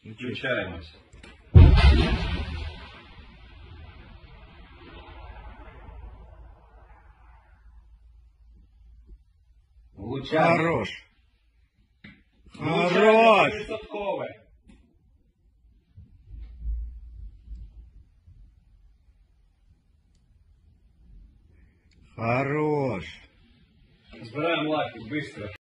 Включаємось. Влучаємо. Хорош. Влучання Хорош. 100%. Хорош. Збираємо лайки, швидко.